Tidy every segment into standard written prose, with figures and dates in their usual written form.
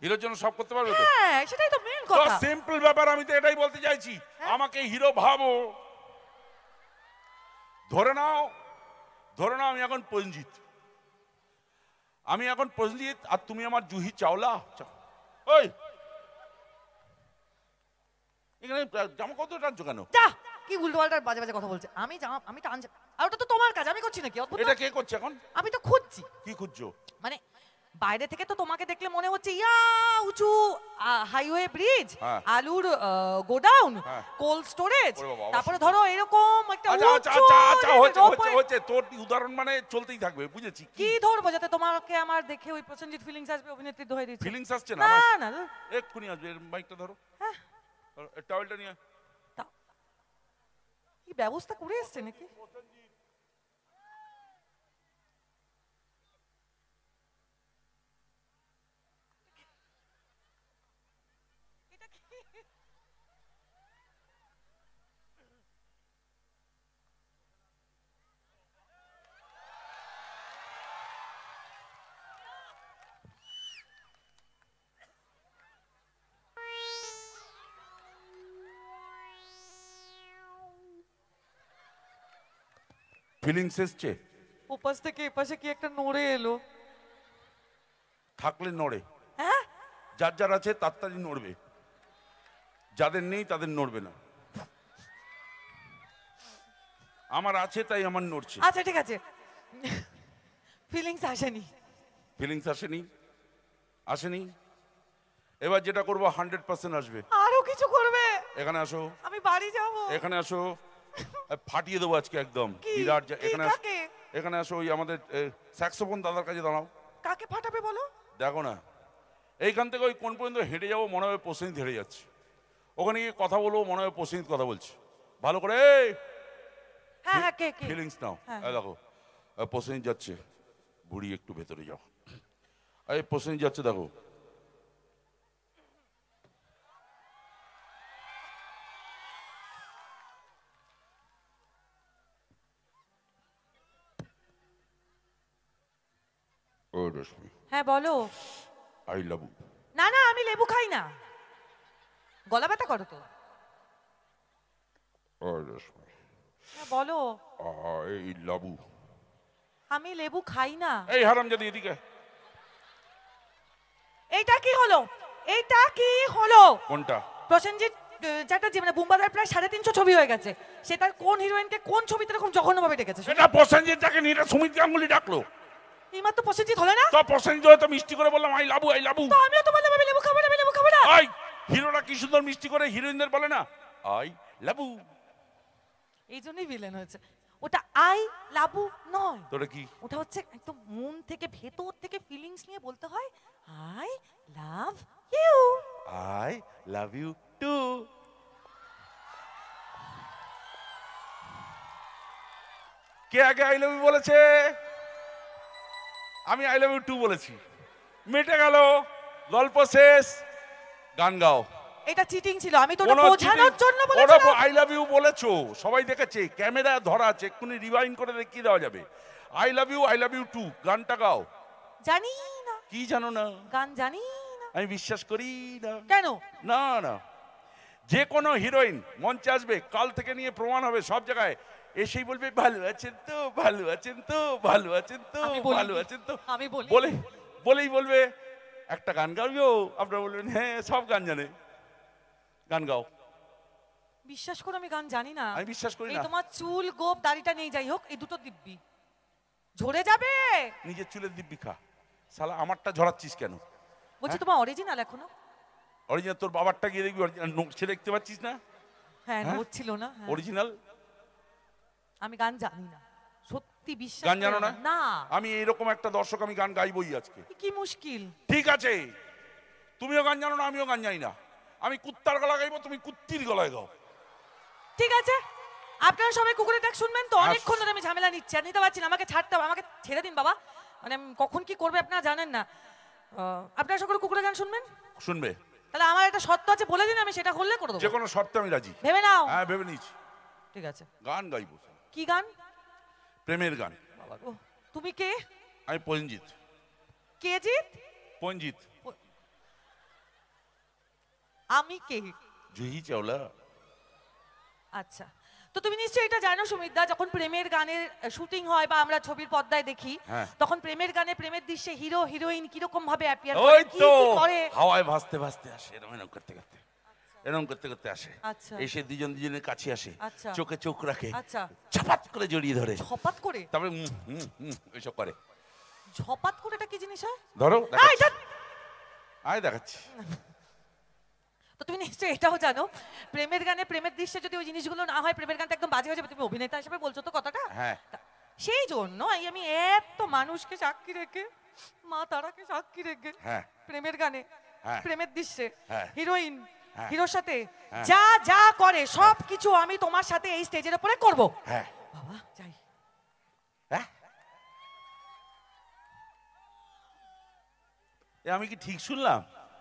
হিরোর জন্য সব করতে পারবে তো? হ্যাঁ সেটাই তো মেন তো কথা। সিম্পল ব্যাপার, আমি তো এটাই বলতে চাইছি। আমাকে হিরো ভাবো। ধরে নাও আমি এখন প্রসেনজিৎ, আর তুমি আমার জুহি চাওলা। ওই এখানে জামা কত টানছো কেন? যা, কি উল্টোপাল্টা বাজে বাজে কথা বলছে। আমি টানছি, আর ওটা তো তোমার কাজ, আমি করছি নাকি? অদ্ভুত। এটা কে করছে এখন? আমি তো খুঁজছি। কি খুঁজছো? মানে বাইরে থেকে তো তোমাকে দেখলে মনে হচ্ছে ইয়া উঁচু হাইওয়ে ব্রিজ, আলুর গোডাউন, কোল্ড স্টোরেজ, তারপরে ধরো এরকম একটা হচ্ছে তোর উদাহরণ মানে চলতেই থাকবে, বুঝেছি। কি ধরবো যাতে তোমাকে আমার দেখে ওই প্রসেনজিৎ ফিলিংস আসবে, অভিনেত্রী দোহাই দিচ্ছে। ফিলিংস আসছে না? না এক্ষুনি আসবে। মাইকটা ধরো, টাওয়েলটা নিয়ে। কি ব্যবস্থা করে এসছে নাকি? ফিলিংস এসছে? ওপাশ থেকে এপাশে কি একটা নড়ে এলো। থাকলে নড়ে, হ্যাঁ যার যার আছে তাড়াতাড়ি নড়বে, যাদের নেই তাদের নড়বে না। আমার আছে তাই আমার নড়ছে। আচ্ছা ঠিক আছে, ফিলিংস আসেনি। ফিলিংস আসেনি। এবার যেটা করবো 100% আসবে। আরো কিছু করবে? এখানে আসো। আমি বাড়ি যাব। এখানে আসো, ফাটিয়ে দেবো আজকে একদম বিরাট। এখানে আসো, ওই আমাদের স্যাক্সোফোন দাদার কাছে দাঁড়াও। কাকে ফাটাবে বলো? দেখো না, এইখান থেকে ওই কোন পর্যন্ত হেঁটে যাবো, মনে হয় প্রসেনজিৎ হেঁটে যাচ্ছে। ওখানে গিয়ে কথা বলবো, মনে হয় প্রসেনজিৎ কথা বলছে। ভালো করে ফিলিংস নাও। দেখো প্রসেনজিৎ যাচ্ছে, বুড়ি একটু ভেতরে যাও। এই প্রসেনজিৎ যাচ্ছে, দেখো। হ্যাঁ বলো। I love you. না না, আমি লেবু খাই না, গলা ব্যথা করো তো। হ্যাঁ বলো। I love you. আমি লেবু খাই না। এই হারামজাদি এদিকে। এইটা কি হলো? এইটা কি হলো? কোনটা? প্রসেনজিৎ চ্যাটার্জি, মানে বুম্বাদার প্রায় 350 ছবি হয়ে গেছে। সে তার কোন হিরোইনকে কোন ছবিতে এরকম জঘন্যভাবে ডেকেছে? এটা প্রসেনজিৎ যাকে নিয়ে সুমিত গাঙ্গুলি ডাকলো। এইমাত্র প্রসেনজিৎ হলো না? তো প্রসেনজিৎ হয়তো মিষ্টি করে বললাম আই লাভ ইউ। তো আমিও তো বললাম আমি লেবু খাবো না, আমি লেবু খাবো না। আই হিরোরা কি সুন্দর মিষ্টি করে হিরোইনদের বলে না আই লাভ ইউ। এই জন্যই ভিলেন হয়েছে। ওটা আই লাভ ইউ নয়। তোরা কি? ওটা হচ্ছে একদম মন থেকে, ভেতর থেকে ফিলিংস নিয়ে বলতে হয় I love you. I love you too. কে আগে আই লাভ ইউ বলেছে? আমি আই লাভ ইউ টু বলেছি। মিটে গেল, গল্প শেষ, গান গাও। এটা চিটিং ছিল, আমি তো ওটা বোঝানোর জন্য বলেছিলাম। আই লাভ ইউ বলেছো, সবাই দেখেছে, ক্যামেরা ধরা আছে, এক্ষুনি রিভাইন্ড করে দেখিয়ে দেওয়া যাবে। আই লাভ ইউ টু গানটা গাও। জানি না। কি জানো না? গান জানি না। আমি বিশ্বাস করি না। কেন? না না, যে কোনো হিরোইন মঞ্চে আসবে, কাল থেকে নিয়ে প্রমাণ হবে সব জায়গায়, এসেই বলবে ভালো আছেন তো, ভালো আছেন তো, ভালো আছেন তো, ভালো আছেন তো। আমি বলেই বলবে একটা গান গাইও। আপনারা বলবেন হ্যাঁ সব গান জানে, গান গাও। বিশ্বাস করো আমি গান জানি না। আমি বিশ্বাস করি না। এই তোমার চুল গোপ দাড়িটা নেই, যাই হোক, এই দুটো দিব্যি ঝরে যাবে। নিজের চুলের দিব্যি খা, শালা আমারটা ঝরাচ্ছিস কেন? বলছি তোমার অরিজিনাল এখনো? অরিজিনাল তোর বাবারটা গিয়ে দেখবি, অরিজিনাল নকশে দেখতে পাচ্ছিস না? হ্যাঁ নোট ছিল না। অরিজিনাল। আমি গান জানি না, সত্যি বিশ্বাস। গান জানো না? না। আমি এইরকম একটা দর্শক, আমি গান গাইবই আজকে। কি মুশকিল। ঠিক আছে, তুমিও গান জানো না, আমিও গান জানি না। আমি কুত্তার গলা গাইবো, তুমি কুত্তির গলায় গাও। ঠিক আছে, আপনারা সবাই কুকুরের ডাক শুনবেন তো? অনেকক্ষণ ধরে আমি ঝামেলা নিচ্ছি, আর নিতে পারছি না। আমাকে ছাড়তে হবে, আমাকে ছেড়ে দিন বাবা। মানে কখন কি করবে আপনারা জানেন না। আপনারা সকলে কুকুরের গান শুনবেন? শুনবে? তাহলে আমার একটা শর্ত আছে, বলে দিন, আমি সেটা করলে করে দেবো। যে কোনো শর্তে আমি রাজি। ভেবে নাও। হ্যাঁ ভেবে নিয়েছি। ঠিক আছে, গান গাইবো। কি গান? প্রেমের গান। বাবা গো, তুমি কে? আমি প্রসেনজিৎ। কে জিৎ? প্রসেনজিৎ। আমি কে? জুহি চাওলা। আচ্ছা, তো তুমি নিশ্চয়ই এটা জানো সুমিতদা, যখন প্রেমের গানের শুটিং হয় বা আমরা ছবির পর্দায় দেখি, তখন প্রেমের গানে প্রেমের দৃশ্যে হিরো হিরোইন কিরকম ভাবে অ্যাপিয়ার করে, কি কি করে? হাওয়ায় ভাসতে ভাসতে আসে, এরকম করতে করতে, এরকম করতে করতে আসে। আচ্ছা, এসে দুজন দুজনের কাছে আসে, আচ্ছা, চোখে চোখ রাখে, আচ্ছা, ঝপাত করে জড়িয়ে ধরে, ঝপাত করে, তারপরে ওইসব করে। ঝপাত করে এটা কি জিনিস হয়? ধরো, আয় দেখাচ্ছি। তো তুমি নিশ্চয়ই এটাও জানো, প্রেমের গানে প্রেমের দৃশ্যে যদি ওই জিনিসগুলো না হয়, প্রেমের গানটা একদম বাজে হয়ে যাবে। তুমি অভিনেতা হিসেবে বলছো তো কথাটা? হ্যাঁ। সেই জন্য আমি এত মানুষকে সাক্ষী রেখে, মা তারাকে সাক্ষী রেখে, প্রেমের গানে প্রেমের দৃশ্যে হিরোইন হিরোর সাথে যা যা করে সব কিছু আমি তোমার সাথে এই স্টেজের উপরে করব। হ্যাঁ বাবা যাই। আমি কি ঠিক শুনলাম?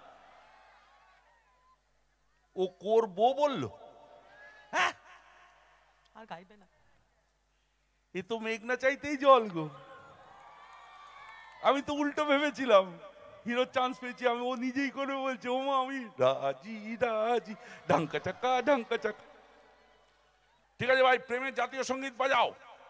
ও করবো বললো? হ্যাঁ, আর গাইবে না। এ তো মেঘনা চাইতেই জল গো। আমি তো উল্টো ভেবেছিলাম হিরোর চান্স পেয়েছি আমি, ও নিজেই করে বলছে ও মা আমি রাজি রাজি, ঢাঙ্কা চাকা ঢাঙ্কা চাকা। ঠিক আছে ভাই, প্রেমের জাতীয় সঙ্গীত বাজাও।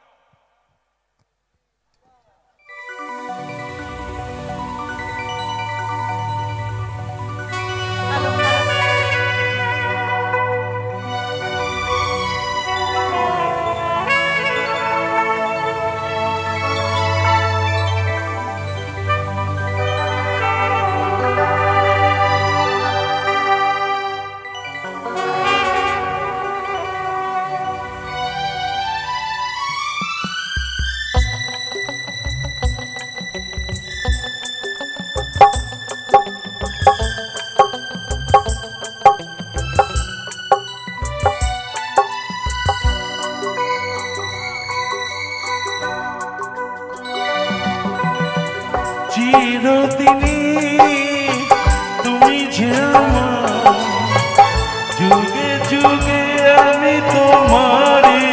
চিরদিনই তুমি যে আমার, যুগে যুগে আমি তোমারই।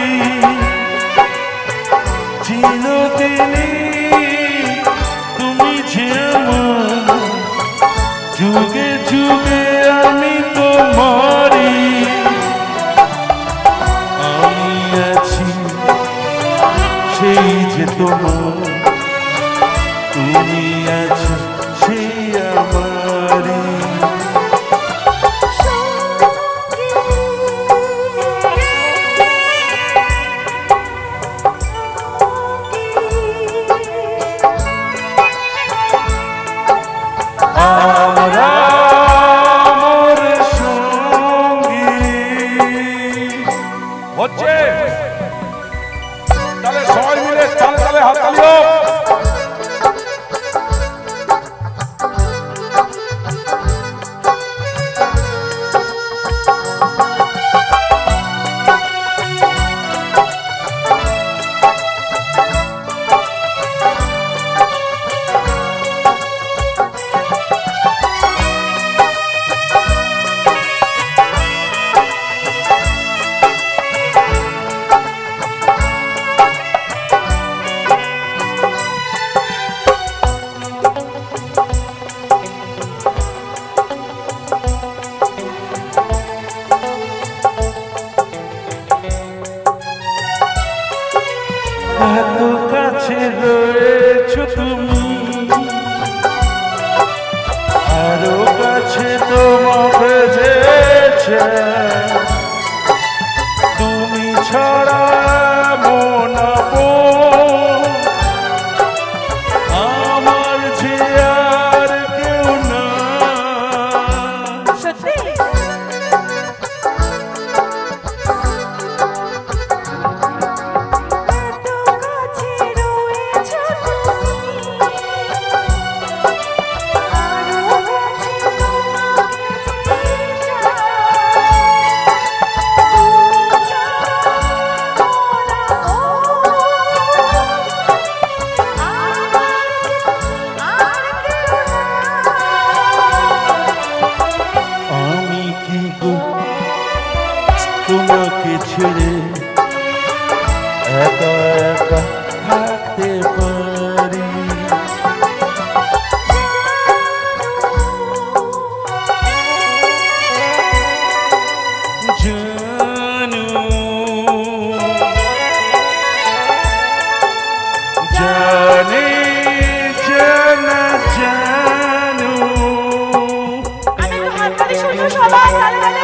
চিরদিনই তুমি যে আমার, যুগে যুগে আমি তোমারই। আমি আছি সেই যে তোমার, তুমি আছো সেই আমারই। আমরা মোর সঙ্গী হচ্ছে, তাহলে সবাই মিলে তালে তালে হাততালি সবাই তালে তালে।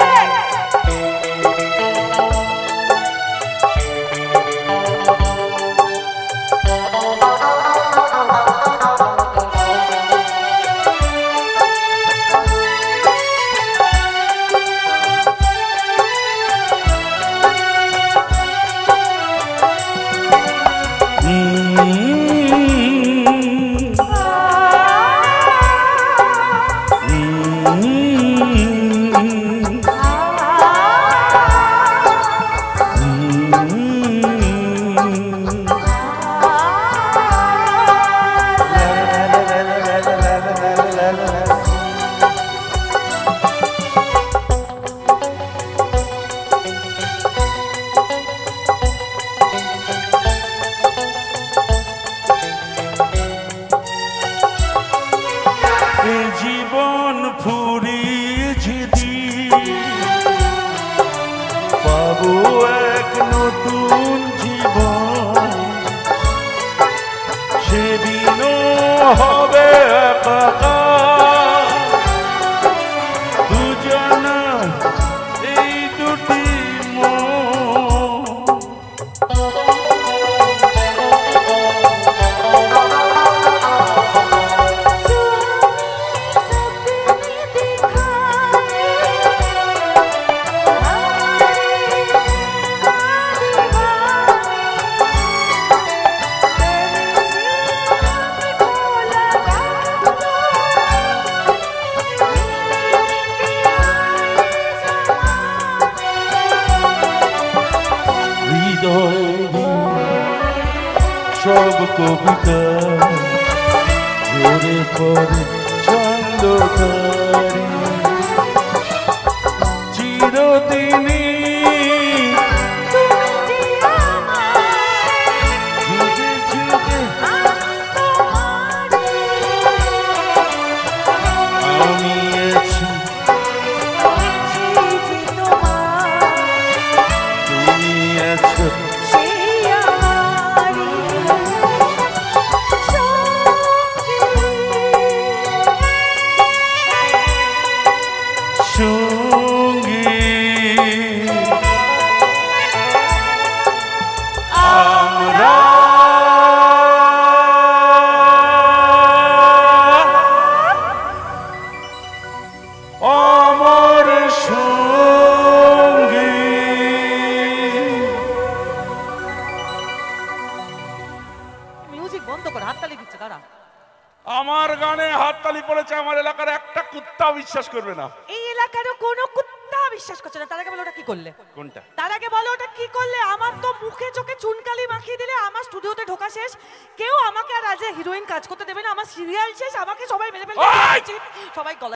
জীবন ফুরিয়ে যেদি পাবো এক নতুন জীবন, সেদিনও হবে একাকার দুজনা এই দুটি মন। সব কবিতা জোরে পড়ে ছন্দকারী, চিরদিনই যুগে যুগে আমি আছি, তুমি আছো। আমার গানে হাততালি পড়েছে, আমার এলাকার একটা কুত্তা বিশ্বাস করবে না। এই এলাকারও কোনো কুত্তা বিশ্বাস করছে না। তার আগে বলো ওটা কি করলে? কোনটা? তার আগে বলো ওটা কি করলে? আমার তো মুখে চোখে চুনকালি মাখিয়ে দিলে, আমার স্টুডিওতে ঢোকা শেষ, কেউ আমাকে আর আজ হিরোইন কাজ করতে দেবে না, আমার সিরিয়াল শেষ, আমাকে সবাই মেরে ফেলবে, সবাই গলা